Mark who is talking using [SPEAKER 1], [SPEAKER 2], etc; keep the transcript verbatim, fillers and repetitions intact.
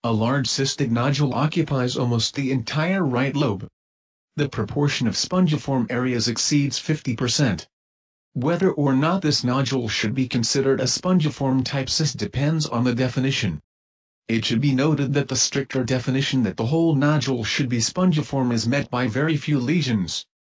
[SPEAKER 1] A large cystic nodule occupies almost the entire right lobe. The proportion of spongiform areas exceeds fifty percent. Whether or not this nodule should be considered a spongiform type cyst depends on the definition. It should be noted that the stricter definition that the whole nodule should be spongiform is met by very few lesions.